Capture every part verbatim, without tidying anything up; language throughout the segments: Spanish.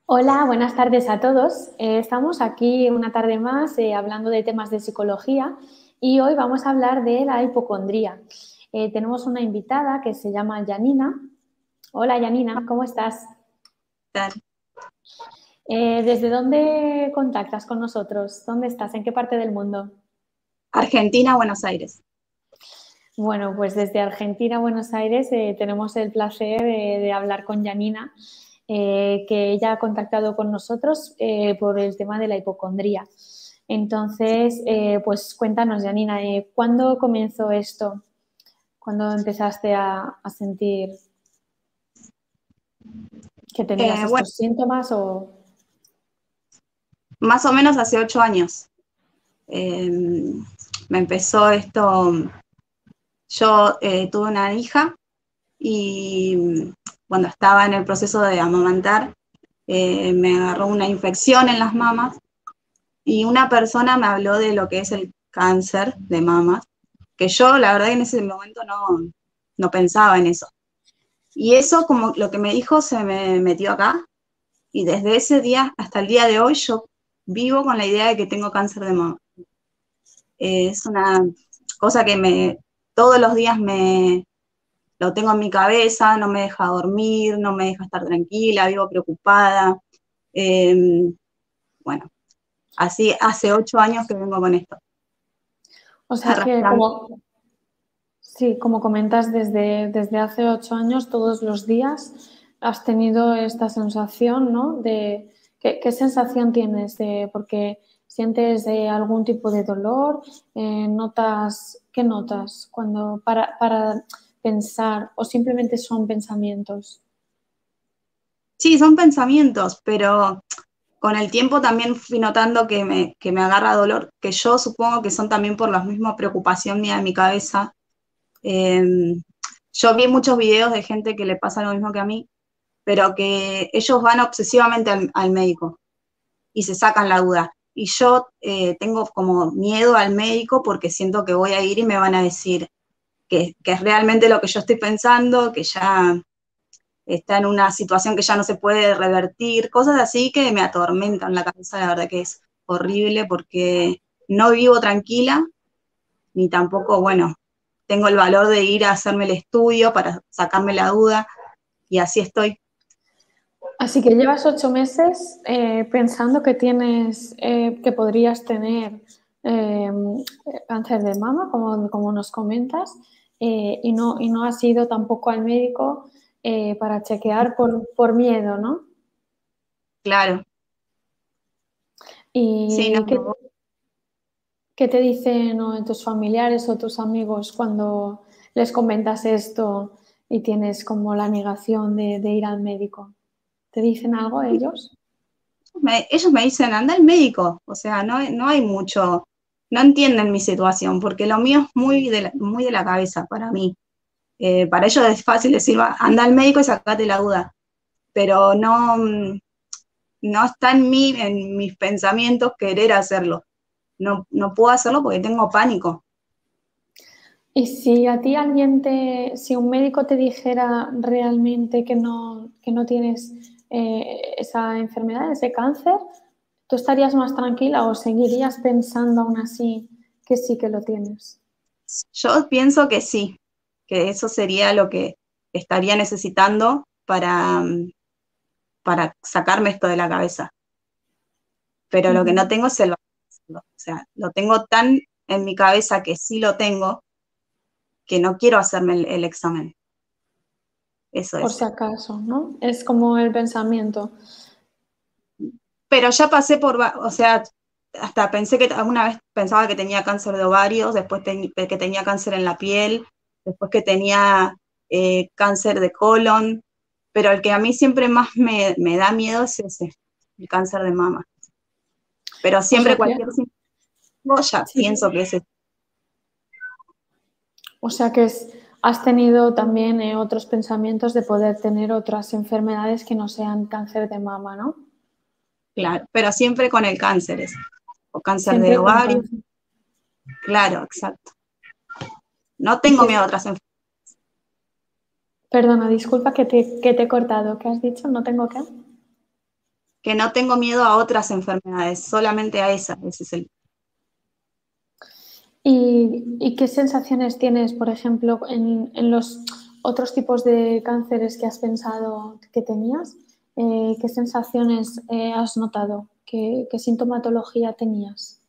Hola, buenas tardes a todos. Eh, estamos aquí una tarde más eh, hablando de temas de psicología y hoy vamos a hablar de la hipocondría. Eh, tenemos una invitada que se llama Janina. Hola, Janina, ¿cómo estás? Tal. Eh, ¿desde dónde contactas con nosotros? ¿Dónde estás? ¿En qué parte del mundo? Argentina, Buenos Aires. Bueno, pues desde Argentina, Buenos Aires, eh, tenemos el placer de, de hablar con Janina, eh, que ella ha contactado con nosotros eh, por el tema de la hipocondría. Entonces, eh, pues cuéntanos, Janina, eh, ¿cuándo comenzó esto? ¿Cuándo empezaste a, a sentir que tenías Eh, bueno, estos síntomas? O... más o menos hace ocho años. Eh, Me empezó esto. Yo eh, tuve una hija y cuando estaba en el proceso de amamantar, eh, me agarró una infección en las mamas y una persona me habló de lo que es el cáncer de mamas, que yo la verdad en ese momento no, no pensaba en eso. Y eso, como lo que me dijo, se me metió acá. Y desde ese día hasta el día de hoy yo vivo con la idea de que tengo cáncer de mama. Eh, es una cosa que me, todos los días me lo tengo en mi cabeza, no me deja dormir, no me deja estar tranquila, vivo preocupada. Eh, bueno, así hace ocho años que vengo con esto, o sea que, arrastrando. como, sí, como comentas, desde, desde hace ocho años, todos los días has tenido esta sensación, ¿no? De, ¿qué, qué sensación tienes? De, porque sientes eh, algún tipo de dolor, eh, notas, ¿qué notas cuando para, para pensar o simplemente son pensamientos? Sí, son pensamientos, pero con el tiempo también fui notando que me, que me agarra dolor, que yo supongo que son también por la misma preocupación mía en mi cabeza. Eh, yo vi muchos videos de gente que le pasa lo mismo que a mí, pero que ellos van obsesivamente al, al médico y se sacan la duda. Y yo eh, tengo como miedo al médico porque siento que voy a ir y me van a decir que, que es realmente lo que yo estoy pensando, que ya está en una situación que ya no se puede revertir, cosas así que me atormentan la cabeza, la verdad que es horrible porque no vivo tranquila, ni tampoco, bueno, tengo el valor de ir a hacerme el estudio para sacarme la duda, y así estoy. Así que llevas ocho meses eh, pensando que tienes, eh, que podrías tener eh, cáncer de mama, como, como nos comentas, eh, y, no, y no has ido tampoco al médico eh, para chequear por, por miedo, ¿no? Claro, sí, no, ¿Y qué, no, qué te dicen o tus familiares o tus amigos cuando les comentas esto y tienes como la negación de, de ir al médico? ¿Te dicen algo ellos? me, ellos me dicen, anda al médico, o sea, no, no hay mucho, no entienden mi situación, porque lo mío es muy de la, muy de la cabeza para mí. Eh, para ellos es fácil decir, va, anda al médico y sacate la duda, pero no, no está en mí, en mis pensamientos, querer hacerlo. No, no puedo hacerlo porque tengo pánico. Y si a ti alguien te, si un médico te dijera realmente que no, que no tienes eh, esa enfermedad, ese cáncer, ¿tú estarías más tranquila o seguirías pensando aún así que sí que lo tienes? Yo pienso que sí, que eso sería lo que estaría necesitando para, para sacarme esto de la cabeza. Pero lo que no Ujú. tengo es el valor. O sea, lo tengo tan en mi cabeza que sí lo tengo, que no quiero hacerme el, el examen. Eso Por es. si acaso, ¿no? Es como el pensamiento. Pero ya pasé por, o sea, hasta pensé que alguna vez pensaba que tenía cáncer de ovarios, después ten, que tenía cáncer en la piel, después que tenía eh, cáncer de colon, pero el que a mí siempre más me, me da miedo es ese, el cáncer de mama. Pero O sea siempre que, cualquier síntoma ya pienso sí. que es ese. O sea que es- has tenido también eh, otros pensamientos de poder tener otras enfermedades que no sean cáncer de mama, ¿no? Claro, pero siempre con el cáncer ese, o cáncer de Siempre con ovario, cáncer. claro, exacto. No Y tengo que miedo a otras enfermedades. Perdona, disculpa que te, que te he cortado. ¿Qué has dicho? No tengo qué. que no tengo miedo a otras enfermedades, solamente a esa, ese es el... ¿Y, y qué sensaciones tienes, por ejemplo, en, en los otros tipos de cánceres que has pensado que tenías? Eh, ¿qué sensaciones eh, has notado? ¿Qué, qué sintomatología tenías?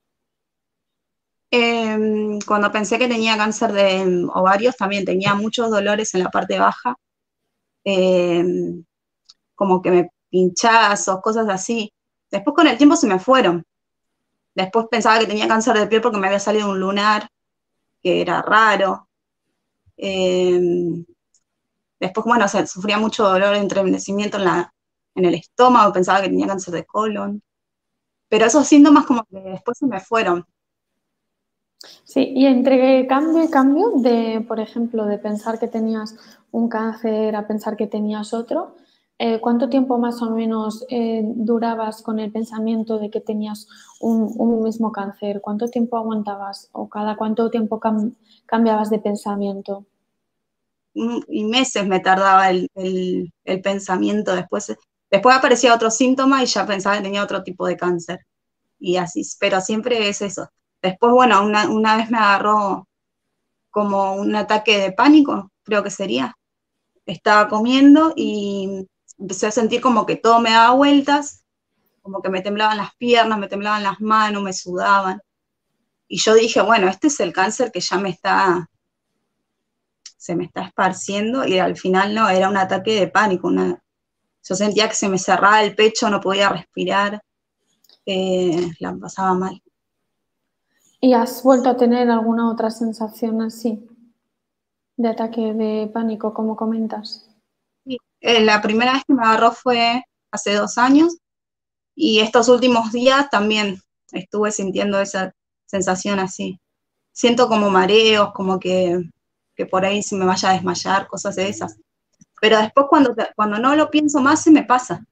Eh, cuando pensé que tenía cáncer de ovarios, también tenía muchos dolores en la parte baja, eh, como que me pinchazos, cosas así. Después con el tiempo se me fueron. Después pensaba que tenía cáncer de piel porque me había salido un lunar, que era raro. Eh, después, bueno, o sea, sufría mucho dolor, entumecimiento en, la, en el estómago, pensaba que tenía cáncer de colon. Pero esos síntomas como que después se me fueron. Sí, y entre cambio y cambio, de, por ejemplo, de pensar que tenías un cáncer a pensar que tenías otro, eh, ¿cuánto tiempo más o menos eh, durabas con el pensamiento de que tenías un, un mismo cáncer? ¿Cuánto tiempo aguantabas o cada cuánto tiempo cam- cambiabas de pensamiento? Y meses me tardaba el, el, el pensamiento. Después, después aparecía otro síntoma y ya pensaba que tenía otro tipo de cáncer. Y así, pero siempre es eso. Después, bueno, una, una vez me agarró como un ataque de pánico, creo que sería. Estaba comiendo y empecé a sentir como que todo me daba vueltas, como que me temblaban las piernas, me temblaban las manos, me sudaban. Y yo dije, bueno, este es el cáncer que ya me está, se me está esparciendo, y al final no, era un ataque de pánico. Una, yo sentía que se me cerraba el pecho, no podía respirar, eh, la pasaba mal. ¿Y has vuelto a tener alguna otra sensación así, de ataque de pánico, como comentas? Y, eh, la primera vez que me agarró fue hace dos años, y estos últimos días también estuve sintiendo esa sensación así. Siento como mareos, como que, que por ahí se me vaya a desmayar, cosas de esas. Pero después cuando, cuando no lo pienso más se me pasa.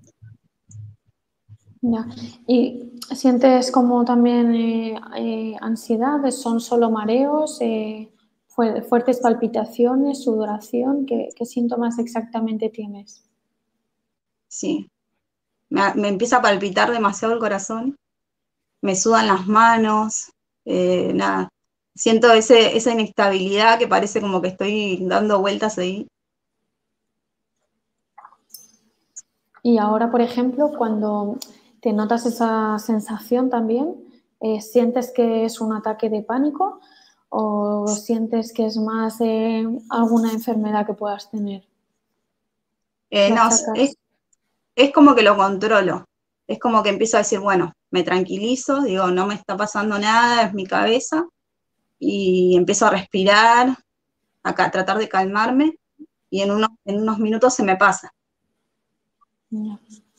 Ya. ¿Y sientes como también eh, eh, ansiedad? ¿Son solo mareos? Eh, fu- ¿fuertes palpitaciones? ¿Sudoración? ¿Qué, qué síntomas exactamente tienes? Sí, me, me empieza a palpitar demasiado el corazón, me sudan las manos, eh, nada. Siento ese, esa inestabilidad que parece como que estoy dando vueltas ahí. Y ahora, por ejemplo, cuando te notas esa sensación también, eh, ¿sientes que es un ataque de pánico o sientes que es más eh, alguna enfermedad que puedas tener? Eh, ¿Lo no, es, achacas? es como que lo controlo. Es como que empiezo a decir, bueno, me tranquilizo, digo, no me está pasando nada, es mi cabeza, y empiezo a respirar, a tratar de calmarme, y en unos, en unos minutos se me pasa. Ya.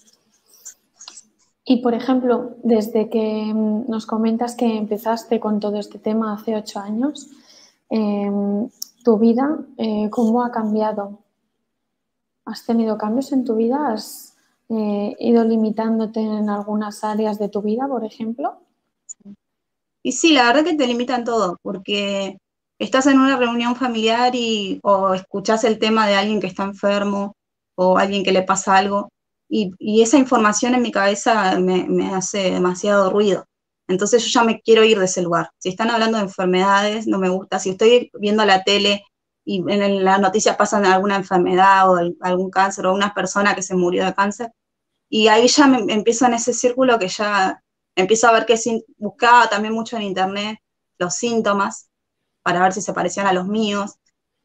Y, por ejemplo, desde que mm, nos comentas que empezaste con todo este tema hace ocho años, eh, tu vida, eh, ¿cómo ha cambiado? ¿Has tenido cambios en tu vida? ¿Has eh, ido limitándote en algunas áreas de tu vida, por ejemplo? Y sí, la verdad que te limitan todo, porque estás en una reunión familiar y o escuchás el tema de alguien que está enfermo o alguien que le pasa algo, y, y esa información en mi cabeza me, me hace demasiado ruido. Entonces yo ya me quiero ir de ese lugar. Si están hablando de enfermedades, no me gusta. Si estoy viendo la tele y en las noticias pasan alguna enfermedad o algún cáncer o una persona que se murió de cáncer, y ahí ya me empiezo en ese círculo que ya empiezo a ver que buscaba también mucho en internet los síntomas para ver si se parecían a los míos,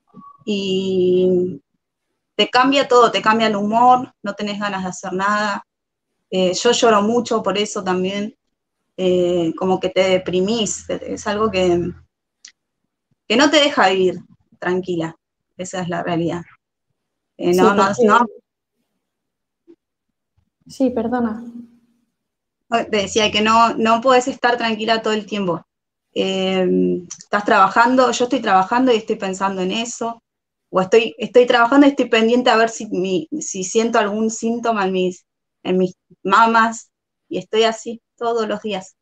y te cambia todo, te cambia el humor, no tenés ganas de hacer nada. Eh, yo lloro mucho por eso también, eh, como que te deprimís, es algo que, que no te deja vivir tranquila, esa es la realidad. Eh, Sí, no, no, porque... no, Sí, perdona. te decía que no, no puedes estar tranquila todo el tiempo. Eh, estás trabajando, yo estoy trabajando y estoy pensando en eso, o estoy, estoy trabajando y estoy pendiente a ver si, mi, si siento algún síntoma en mis, en mis mamas, y estoy así todos los días.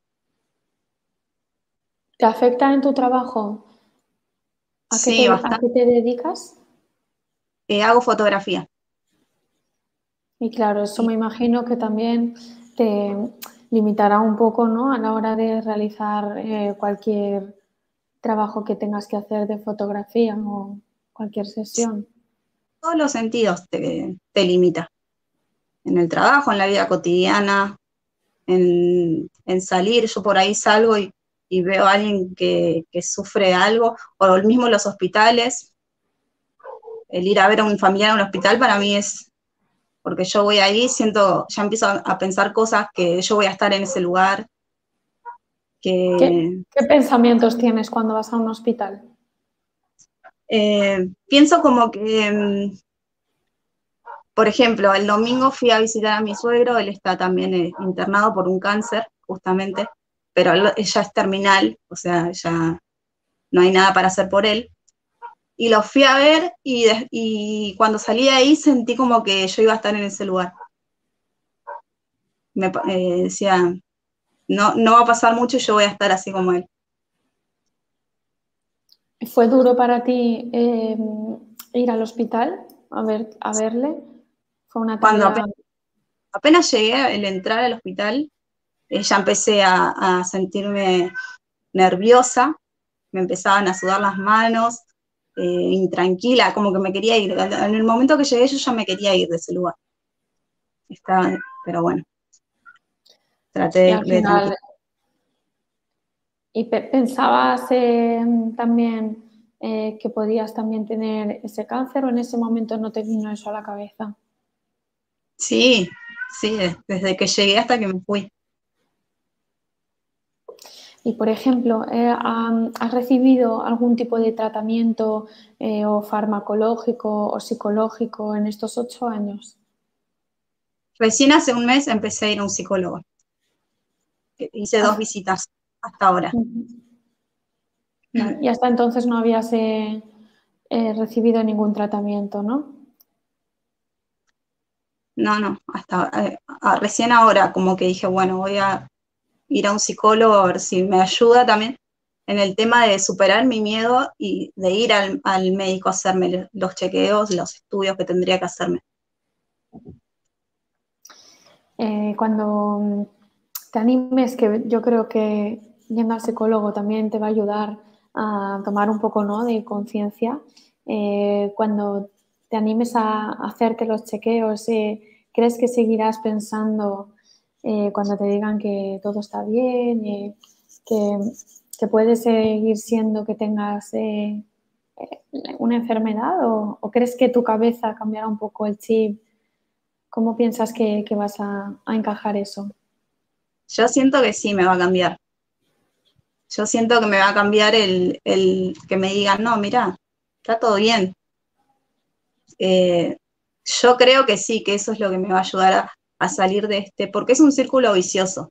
¿Te afecta en tu trabajo? ¿A qué Sí, te, a bastante. qué te dedicas? Eh, hago fotografía. Y claro, eso Y me imagino que también te limitará un poco, ¿no? A la hora de realizar eh, cualquier trabajo que tengas que hacer de fotografía o cualquier sesión. todos los sentidos te, te limita. En el trabajo, en la vida cotidiana, en, en salir. Yo por ahí salgo y, y veo a alguien que, que sufre algo, o el mismo los hospitales. El ir a ver a un familiar en un hospital para mí es, porque yo voy ahí, siento, ya empiezo a, a pensar cosas que yo voy a estar en ese lugar, ¿Qué, que qué pensamientos tienes cuando vas a un hospital? eh, pienso como que, mm, por ejemplo, el domingo fui a visitar a mi suegro, él está también eh, internado por un cáncer, justamente, pero él ya es terminal, o sea, ya no hay nada para hacer por él. Y lo fui a ver y, de, y cuando salí de ahí sentí como que yo iba a estar en ese lugar. Me eh, decía, no, no va a pasar mucho y yo voy a estar así como él. ¿Fue duro para ti eh, ir al hospital a, ver, a verle? ¿Fue una Cuando tarea? apenas, apenas llegué, el entrar al hospital, eh, ya empecé a, a sentirme nerviosa, me empezaban a sudar las manos, eh, intranquila, como que me quería ir. En el momento que llegué yo ya me quería ir de ese lugar. Estaba, pero bueno, traté Y de, al de final, tranquilizar. ¿y pe pensabas eh, también eh, que podías también tener ese cáncer o en ese momento no te vino eso a la cabeza? Sí, sí, desde que llegué hasta que me fui. Y, por ejemplo, eh, ¿has recibido algún tipo de tratamiento eh, o farmacológico o psicológico en estos ocho años? Recién hace un mes empecé a ir a un psicólogo. Hice dos visitas hasta ahora. Vale. Y hasta entonces no habías eh, eh, recibido ningún tratamiento, ¿no? No, no, hasta eh, recién ahora como que dije, bueno, voy a ir a un psicólogo a ver si me ayuda también en el tema de superar mi miedo y de ir al, al médico a hacerme los chequeos, los estudios que tendría que hacerme. Eh, cuando te animes, que yo creo que yendo al psicólogo también te va a ayudar a tomar un poco, ¿no?, de conciencia. Eh, cuando te animes a hacerte los chequeos, eh, ¿crees que seguirás pensando eh, cuando te digan que todo está bien, eh, que, que puede seguir siendo que tengas eh, una enfermedad o, o crees que tu cabeza cambiará un poco el chip? ¿Cómo piensas que, que vas a, a encajar eso? Yo siento que sí me va a cambiar. Yo siento que me va a cambiar el, el que me digan, no, mira, está todo bien. Eh, yo creo que sí, que eso es lo que me va a ayudar a, a salir de este, porque es un círculo vicioso,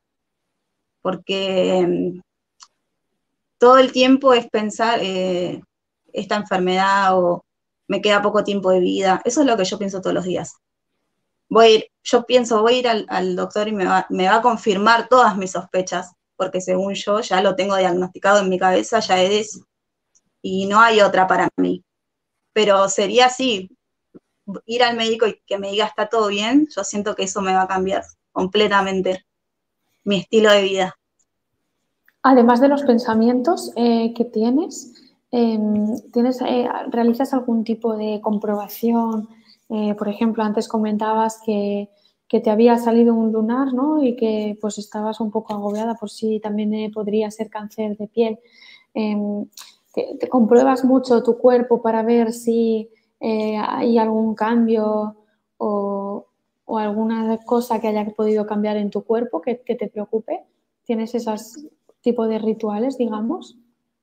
porque eh, todo el tiempo es pensar eh, esta enfermedad o me queda poco tiempo de vida. Eso es lo que yo pienso todos los días. Voy a ir, yo pienso, voy a ir al, al doctor y me va, me va a confirmar todas mis sospechas, porque según yo ya lo tengo diagnosticado en mi cabeza, ya es, y no hay otra para mí. Pero sería así, ir al médico y que me diga está todo bien, yo siento que eso me va a cambiar completamente mi estilo de vida. Además de los pensamientos eh, que tienes, eh, ¿tienes eh, ¿realizas algún tipo de comprobación? Eh, por ejemplo, antes comentabas que, que, te había salido un lunar, ¿no? Y que pues estabas un poco agobiada por si también eh, podría ser cáncer de piel. Eh, ¿te, te compruebas mucho tu cuerpo para ver si eh, hay algún cambio o, o, alguna cosa que haya podido cambiar en tu cuerpo que, que te preocupe? ¿Tienes esas tipo de rituales, digamos?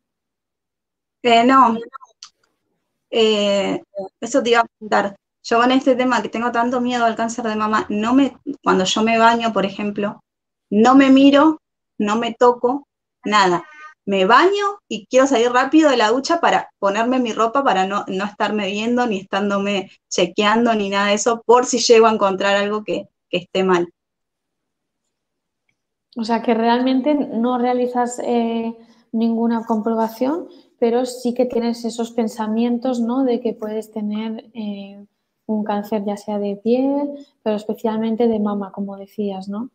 Eh, no, eh, eso te iba a preguntar. Yo con este tema que tengo tanto miedo al cáncer de mama, no me, cuando yo me baño, por ejemplo, no me miro, no me toco, nada. Me baño y quiero salir rápido de la ducha para ponerme mi ropa para no, no estarme viendo, ni estándome chequeando, ni nada de eso, por si llego a encontrar algo que, que esté mal. O sea, que realmente no realizas eh, ninguna comprobación, pero sí que tienes esos pensamientos, ¿no?, de que puedes tener eh, un cáncer ya sea de piel, pero especialmente de mama, como decías, ¿no?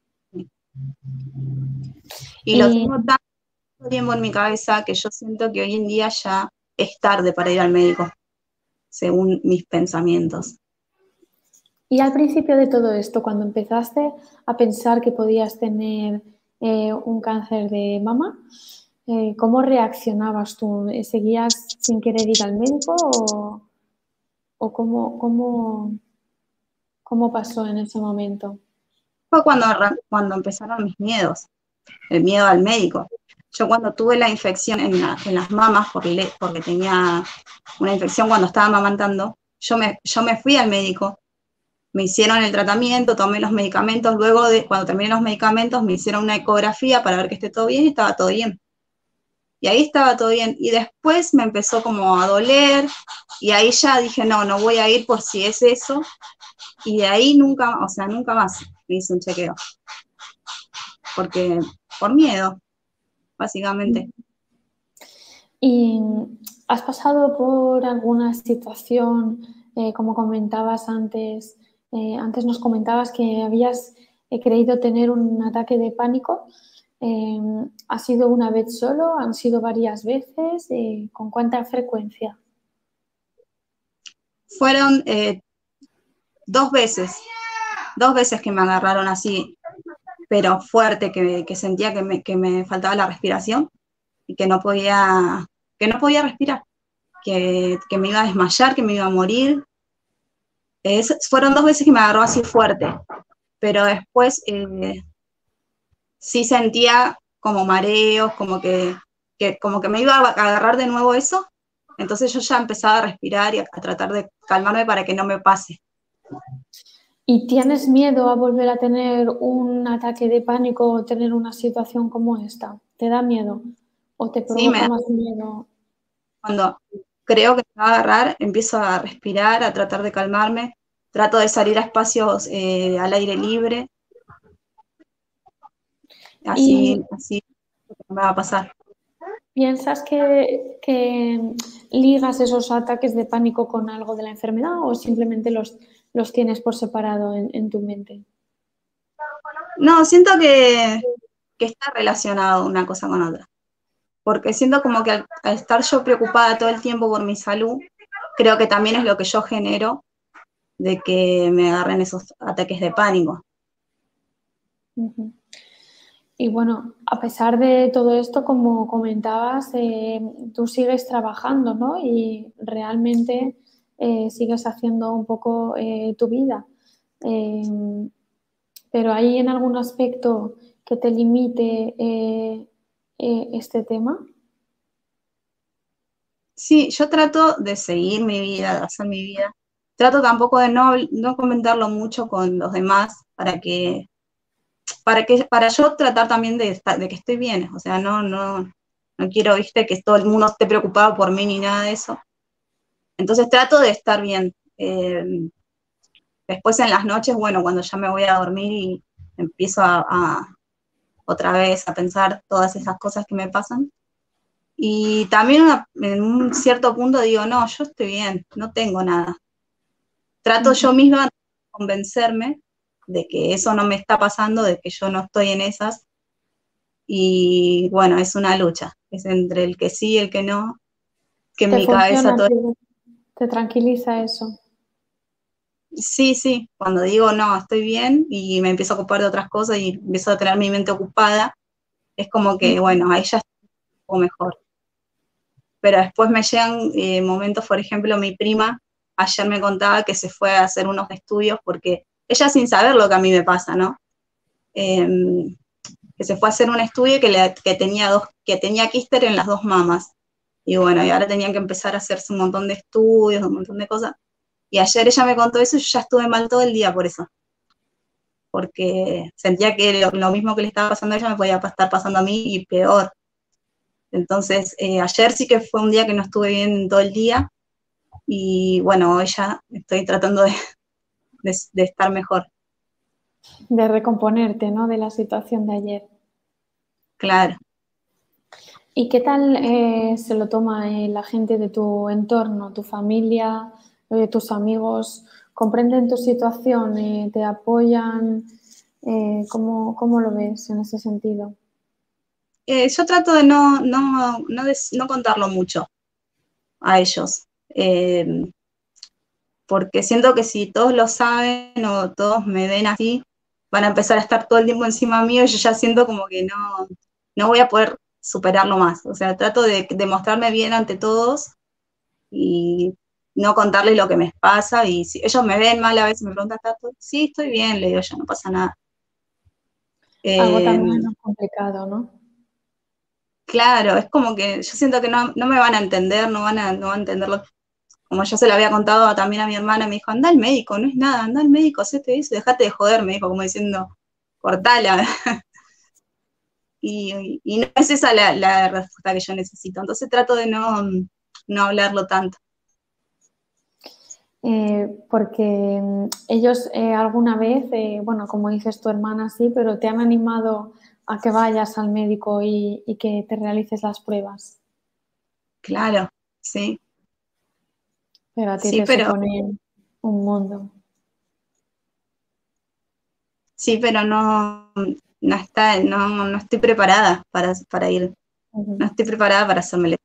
Y lo tengo tanto tiempo en mi cabeza que yo siento que hoy en día ya es tarde para ir al médico, según mis pensamientos. Y al principio de todo esto, cuando empezaste a pensar que podías tener eh, un cáncer de mama, eh, ¿cómo reaccionabas tú? ¿Seguías sin querer ir al médico o, o cómo, cómo, cómo pasó en ese momento? Fue cuando, cuando empezaron mis miedos, el miedo al médico. Yo cuando tuve la infección en, la, en las mamas, porque, porque tenía una infección cuando estaba amamantando, yo me, yo me fui al médico, me hicieron el tratamiento, tomé los medicamentos, luego de cuando terminé los medicamentos me hicieron una ecografía para ver que esté todo bien y estaba todo bien. Y ahí estaba todo bien. Y después me empezó como a doler y ahí ya dije, no, no voy a ir por si es eso. Y de ahí nunca, o sea, nunca más me hice un chequeo. Porque, por miedo, básicamente. ¿Y has pasado por alguna situación, eh, como comentabas antes, eh, antes nos comentabas que habías eh, creído tener un ataque de pánico? Eh, ¿Ha sido una vez solo? ¿Han sido varias veces? Eh, ¿con cuánta frecuencia? Fueron eh, dos veces, dos veces que me agarraron así, pero fuerte, que, que sentía que me, que me faltaba la respiración y que no podía, que no podía respirar, que, que me iba a desmayar, que me iba a morir. Es, fueron dos veces que me agarró así fuerte, pero después eh, sí sentía como mareos, como que, que, como que me iba a agarrar de nuevo eso, entonces yo ya empezaba a respirar y a, a tratar de calmarme para que no me pase. ¿Y tienes miedo a volver a tener un ataque de pánico o tener una situación como esta? ¿Te da miedo o te Sí, me provoca da, más miedo? cuando creo que me va a agarrar, empiezo a respirar, a tratar de calmarme, trato de salir a espacios eh, al aire libre, Y así, así me va a pasar. ¿piensas que, que ligas esos ataques de pánico con algo de la enfermedad o simplemente los, los tienes por separado en, en tu mente? No, siento que, que está relacionado una cosa con otra, porque siento como que al, al estar yo preocupada todo el tiempo por mi salud, creo que también es lo que yo genero de que me agarren esos ataques de pánico. Uh-huh. Y bueno, a pesar de todo esto, como comentabas, eh, tú sigues trabajando, ¿no? Y realmente eh, sigues haciendo un poco eh, tu vida. Eh, pero ¿hay en algún aspecto que te limite eh, eh, este tema? Sí, yo trato de seguir mi vida, de hacer mi vida. Trato tampoco de no, no comentarlo mucho con los demás para que, para que, para yo tratar también de, estar, de que estoy bien. O sea, no, no, no quiero, viste, que todo el mundo esté preocupado por mí ni nada de eso. Entonces trato de estar bien. Eh, después en las noches, bueno, cuando ya me voy a dormir y empiezo a, a otra vez a pensar todas esas cosas que me pasan. Y también una, en un cierto punto digo, no, yo estoy bien, no tengo nada. Trato Uh-huh. yo misma de convencerme de que eso no me está pasando, de que yo no estoy en esas. Y bueno, es una lucha, es entre el que sí y el que no, que en ¿Te mi cabeza funciona? todo... ¿Te, te tranquiliza eso? Sí, sí, cuando digo, no, estoy bien y me empiezo a ocupar de otras cosas y empiezo a tener mi mente ocupada, es como que, Uh-huh. bueno, ahí ya estoy un poco mejor. Pero después me llegan eh, momentos, por ejemplo, mi prima ayer me contaba que se fue a hacer unos estudios porque ella sin saber lo que a mí me pasa, ¿no? Eh, que se fue a hacer un estudio que, le, que, tenía dos, que tenía quíster en las dos mamas. Y bueno, y ahora tenían que empezar a hacerse un montón de estudios, un montón de cosas. Y ayer ella me contó eso y yo ya estuve mal todo el día por eso. Porque sentía que lo, lo mismo que le estaba pasando a ella me podía estar pasando a mí y peor. Entonces, eh, ayer sí que fue un día que no estuve bien todo el día. Y bueno, hoy ya estoy tratando de, de, de estar mejor. De recomponerte, ¿no? De la situación de ayer. Claro. ¿Y qué tal eh, se lo toma eh, la gente de tu entorno, tu familia, eh, tus amigos comprenden tu situación, eh, te apoyan. Eh, ¿cómo, ¿Cómo lo ves en ese sentido? Eh, yo trato de no, no, no, des- no contarlo mucho a ellos, eh, porque siento que si todos lo saben o todos me ven así, van a empezar a estar todo el tiempo encima mío y yo ya siento como que no, no voy a poder superarlo más. O sea, trato de, de mostrarme bien ante todos y no contarles lo que me pasa. Y si ellos me ven mal, a veces me preguntan, ¿está todo? Sí, estoy bien, le digo yo, no pasa nada. Algo Eh, también menos complicado, ¿no? claro, es como que yo siento que no, no me van a entender, no van a, no van a entenderlo. Como yo se lo había contado también a mi hermana, me dijo, anda al médico, no es nada, anda al médico, hacete eso, dejate de joder, me dijo, como diciendo, cortala. y, y no es esa la, la respuesta que yo necesito. Entonces trato de no, no hablarlo tanto. Eh, porque mm, ellos eh, alguna vez, eh, bueno, como dices tu hermana, sí, pero te han animado a que vayas al médico y, y que te realices las pruebas. Claro, sí, Pero a ti sí, te pero, supone un mundo. sí, pero no, no, está, no, no estoy preparada para, para ir, Ujú. no estoy preparada para hacerme.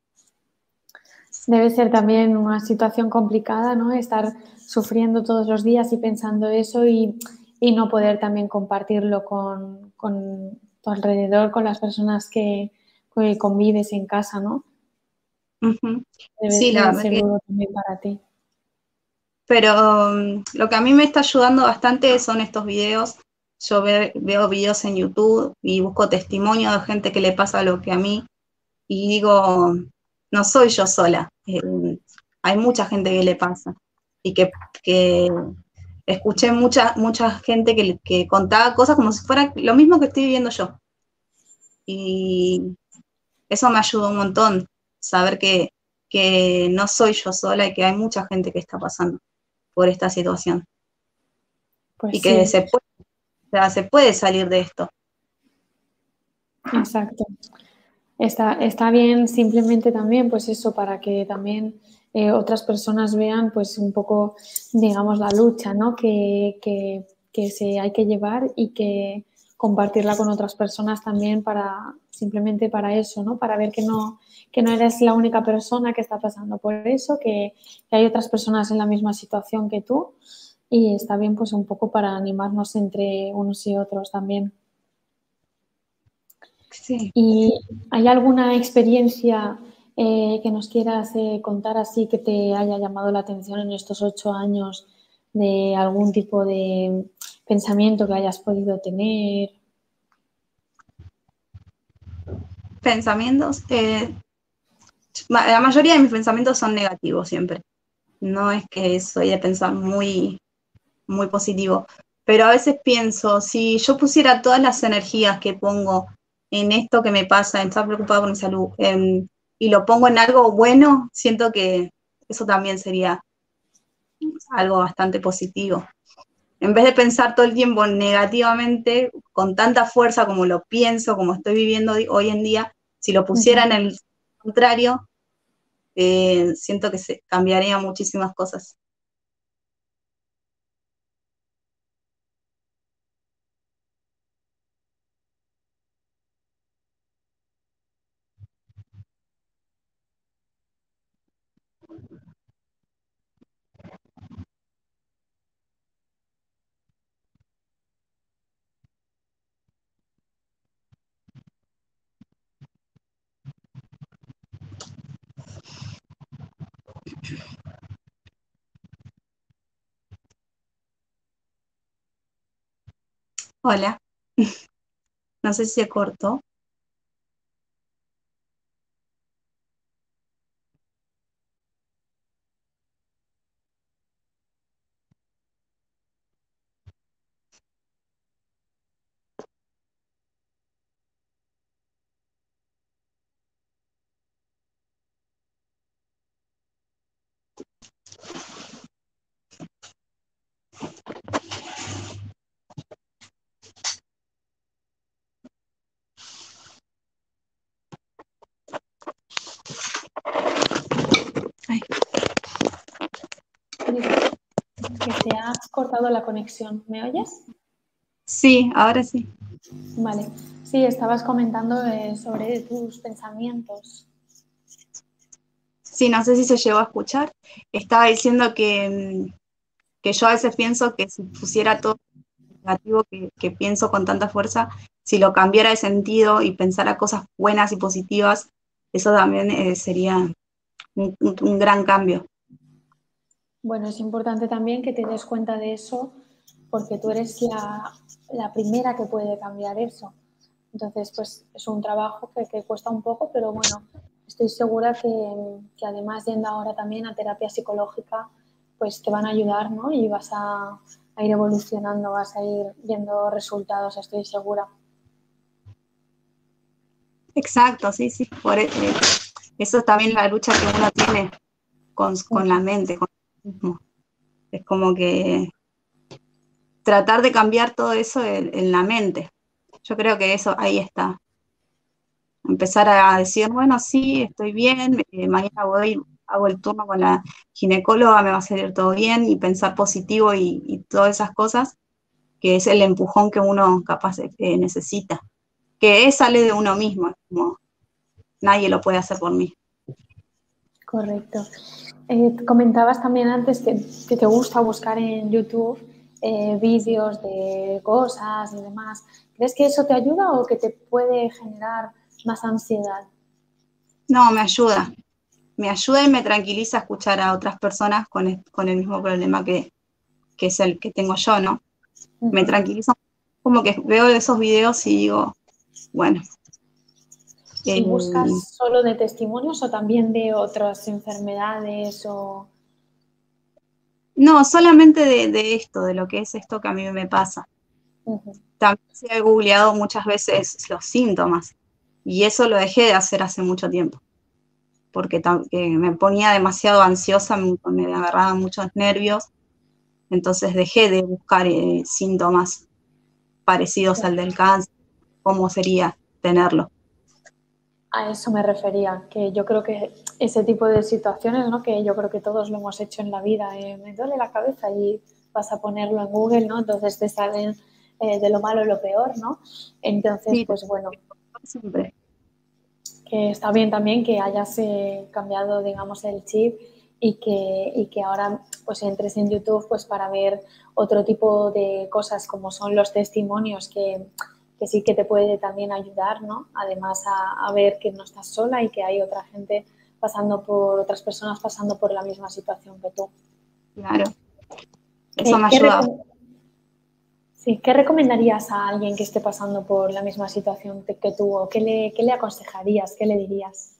Debe ser también una situación complicada, ¿no? Estar sufriendo todos los días y pensando eso y, y no poder también compartirlo con, con tu alrededor, con las personas que, que convives en casa, ¿no? Uh-huh. Debe, Sí, la debe verdad ser que, duro también para ti. pero um, lo que a mí me está ayudando bastante son estos videos. Yo ve, veo videos en YouTube y busco testimonio de gente que le pasa lo que a mí y digo, no soy yo sola, eh, hay mucha gente que le pasa y que, que escuché mucha, mucha gente que, que contaba cosas como si fuera lo mismo que estoy viviendo yo. Y eso me ayudó un montón, saber que, que no soy yo sola y que hay mucha gente que está pasando por esta situación Pues y que sí, se puede, o sea, se puede salir de esto. exacto. Está, está bien simplemente también, pues eso, para que también eh, otras personas vean, pues un poco, digamos, la lucha, ¿no? Que, que, que se hay que llevar y que compartirla con otras personas también para, simplemente para eso, ¿no? Para ver que no, que no eres la única persona que está pasando por eso, que, que hay otras personas en la misma situación que tú y está bien, pues un poco para animarnos entre unos y otros también. Sí. ¿Y hay alguna experiencia eh, que nos quieras eh, contar así que te haya llamado la atención en estos ocho años de algún tipo de pensamiento que hayas podido tener? Pensamientos, eh, la mayoría de mis pensamientos son negativos siempre. No es que soy de pensar muy, muy positivo, pero a veces pienso, si yo pusiera todas las energías que pongo en esto que me pasa, en estar preocupada por mi salud, en, y lo pongo en algo bueno, siento que eso también sería algo bastante positivo. En vez de pensar todo el tiempo negativamente, con tanta fuerza como lo pienso, como estoy viviendo hoy en día, si lo pusiera Ujú. en el contrario, eh, siento que se cambiaría muchísimas cosas. Hola, no sé si se cortó. has cortado la conexión. ¿Me oyes? Sí, ahora sí. Vale. Sí, estabas comentando eh, sobre tus pensamientos. Sí, no sé si se llegó a escuchar. Estaba diciendo que, que yo a veces pienso que si pusiera todo negativo que, que pienso con tanta fuerza, si lo cambiara de sentido y pensara cosas buenas y positivas, eso también eh, sería un, un, un gran cambio. Bueno, es importante también que te des cuenta de eso porque tú eres la, la primera que puede cambiar eso. Entonces, pues es un trabajo que, que cuesta un poco, pero bueno, estoy segura que, que además yendo ahora también a terapia psicológica, pues te van a ayudar, ¿no? Y vas a, a ir evolucionando, vas a ir viendo resultados, estoy segura. Exacto, sí, sí. Por, eh, eso es también la lucha que uno tiene con, con la mente, con uno mismo. Es como que tratar de cambiar todo eso en, en la mente. Yo creo que eso ahí está. Empezar a decir, bueno, sí, estoy bien, eh, mañana voy, hago el turno con la ginecóloga, me va a salir todo bien, y pensar positivo y, y todas esas cosas, que es el empujón que uno capaz eh, necesita. Que es, sale de uno mismo, es como nadie lo puede hacer por mí. Correcto. Eh, comentabas también antes que, que te gusta buscar en YouTube eh, vídeos de cosas y demás. ¿Crees que eso te ayuda o que te puede generar más ansiedad? No, me ayuda. Me ayuda y me tranquiliza escuchar a otras personas con el, con el mismo problema que, que es el que tengo yo, ¿no? Uh-huh. Me tranquiliza, como que veo esos videos y digo, bueno. ¿Y Eh, buscas solo de testimonios o también de otras enfermedades o...? No, solamente de, de esto, de lo que es esto que a mí me pasa. Uh-huh. También se he googleado muchas veces los síntomas y eso lo dejé de hacer hace mucho tiempo, porque tam- que me ponía demasiado ansiosa, me, me agarraban muchos nervios, entonces dejé de buscar eh, síntomas parecidos al del cáncer, cómo sería tenerlo. A eso me refería, que yo creo que ese tipo de situaciones, ¿no? Que yo creo que todos lo hemos hecho en la vida, eh, me duele la cabeza y vas a ponerlo en Google, ¿no? Entonces te salen eh, de lo malo lo peor, ¿no? Entonces, Sí, pues bueno, siempre. que está bien también que hayas eh, cambiado, digamos, el chip y que, y que ahora pues entres en YouTube pues para ver otro tipo de cosas como son los testimonios que, que sí que te puede también ayudar, ¿no? Además a, a ver que no estás sola y que hay otra gente pasando por, otras personas pasando por la misma situación que tú. Claro, eso ¿Qué, me qué, ayuda. recom sí, ¿qué recomendarías a alguien que esté pasando por la misma situación que tú? ¿O qué le, qué le aconsejarías? ¿Qué le dirías?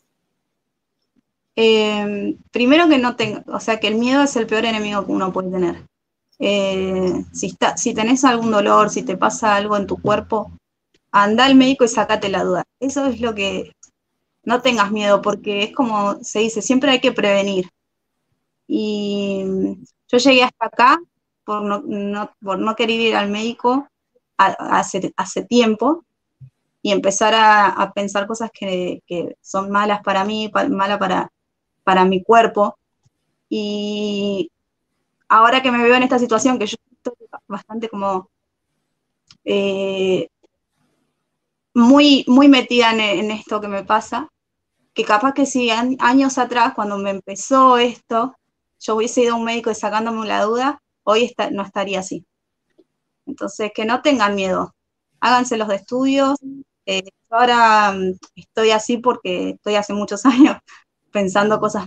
Eh, primero que no tenga, o sea, que el miedo es el peor enemigo que uno puede tener. Eh, si, está, si tenés algún dolor, si te pasa algo en tu cuerpo, anda al médico y sacate la duda. Eso es lo que, no tengas miedo, porque es como se dice, siempre hay que prevenir. Y yo llegué hasta acá por no, no, por no querer ir al médico a, a hace, hace tiempo y empezar a, a pensar cosas que, que, son malas para mí, pa, malas para, para mi cuerpo. Y ahora que me veo en esta situación, que yo estoy bastante como eh, muy, muy metida en, en esto que me pasa, que capaz que si an, años atrás, cuando me empezó esto, yo hubiese ido a un médico y sacándome la duda, hoy está, no estaría así. Entonces, que no tengan miedo, háganse los estudios. Eh, yo ahora um, estoy así porque estoy hace muchos años pensando cosas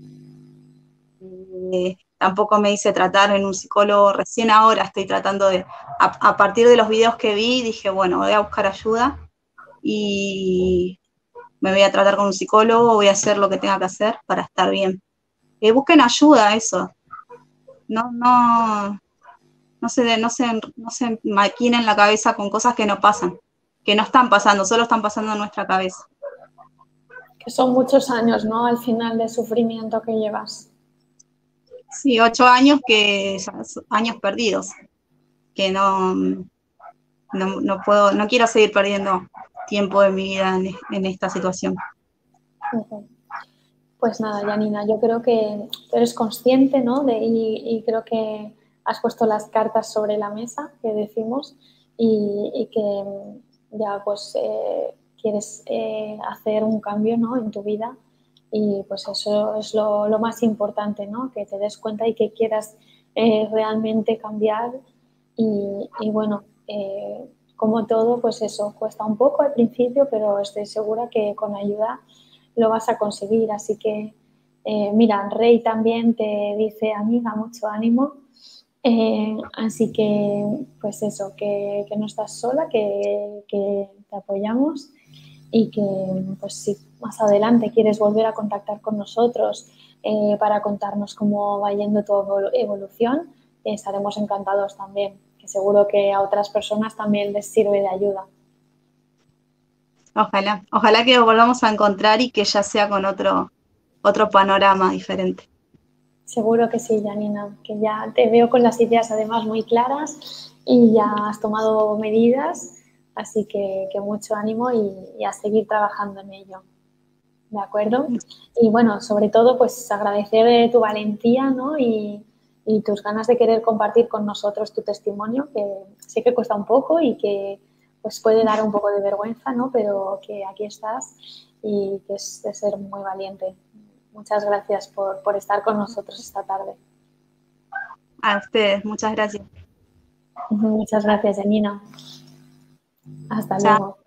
Eh, tampoco me hice tratar en un psicólogo, recién ahora estoy tratando de, a, a partir de los videos que vi, dije, bueno, voy a buscar ayuda y me voy a tratar con un psicólogo, voy a hacer lo que tenga que hacer para estar bien. Eh, busquen ayuda, eso. No, no, no se, no se, no se maquinen la cabeza con cosas que no pasan, que no están pasando, solo están pasando en nuestra cabeza. Que son muchos años, ¿no? Al final de sufrimiento que llevas. Sí, ocho años que años perdidos, que no, no, no puedo, no quiero seguir perdiendo tiempo de mi vida en, en esta situación. Uh-huh. Pues nada, Janina, yo creo que tú eres consciente, ¿no? De, y, y creo que has puesto las cartas sobre la mesa, que decimos, y, y que ya pues eh, quieres eh, hacer un cambio, ¿no?, en tu vida, y pues eso es lo, lo más importante, ¿no?, que te des cuenta y que quieras eh, realmente cambiar. Y, y bueno, eh, como todo, pues eso, cuesta un poco al principio, pero estoy segura que con ayuda lo vas a conseguir. Así que, eh, mira, Rey también te dice, amiga, mucho ánimo. Eh, así que, pues eso, que, que no estás sola, que, que te apoyamos y que, pues si más adelante quieres volver a contactar con nosotros eh, para contarnos cómo va yendo tu evolución, eh, estaremos encantados también, que seguro que a otras personas también les sirve de ayuda. Ojalá, ojalá que volvamos a encontrar y que ya sea con otro, otro panorama diferente. Seguro que sí, Janina, que ya te veo con las ideas además muy claras y ya has tomado medidas, así que, que mucho ánimo y, y a seguir trabajando en ello. ¿De acuerdo? Y bueno, sobre todo, pues agradecer tu valentía, ¿no?, y, y tus ganas de querer compartir con nosotros tu testimonio, que sé que cuesta un poco y que pues puede dar un poco de vergüenza, ¿no?, pero que aquí estás y que es de ser muy valiente. Muchas gracias por, por estar con nosotros esta tarde. A ustedes, muchas gracias. Muchas gracias, Janina. Hasta Chao. luego.